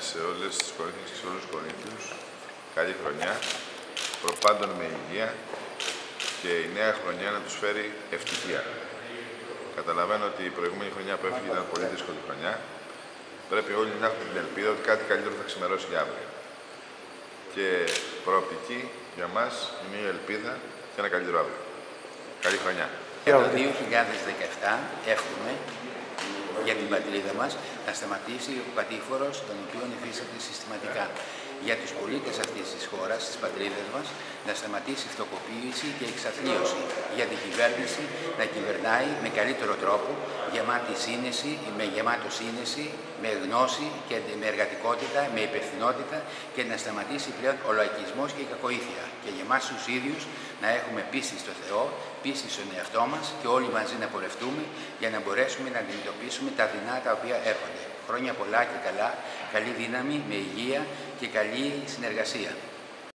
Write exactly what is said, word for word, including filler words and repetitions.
σε όλες τις Κορίνθιες και σε όλους τους Κορίνθιους. Καλή χρονιά, προπάντων με υγεία και η νέα χρονιά να τους φέρει ευτυχία. Καταλαβαίνω ότι η προηγούμενη χρονιά που έφυγε ήταν πολύ δύσκολη χρονιά. Πρέπει όλοι να έχουμε την ελπίδα ότι κάτι καλύτερο θα ξημερώσει για αύριο. Και προοπτική για μας είναι η ελπίδα και ένα καλύτερο αύριο. Καλή χρονιά. Για το δύο χιλιάδες δεκαεπτά εύχομαι για την πατρίδα μας να σταματήσει ο κατήφορος τον οποίο υφίσταται συστηματικά. Για τους πολίτες αυτής της χώρας, της πατρίδας μας, να σταματήσει η φτωχοποίηση και η εξαθλίωση. Για την κυβέρνηση να κυβερνάει με καλύτερο τρόπο, γεμάτη σύνεση, με γεμάτο σύνεση, με γνώση και με εργατικότητα, με υπευθυνότητα και να σταματήσει πλέον ο λαϊκισμός και η κακοήθεια. Και για εμάς τους ίδιους να έχουμε πίστη στο Θεό, πίστη στον εαυτό μας και όλοι μαζί να πορευτούμε για να μπορέσουμε να αντιμετωπίσουμε τα δεινά τα οποία έρχονται. Χρόνια πολλά και καλά, καλή δύναμη, με υγεία και καλή συνεργασία.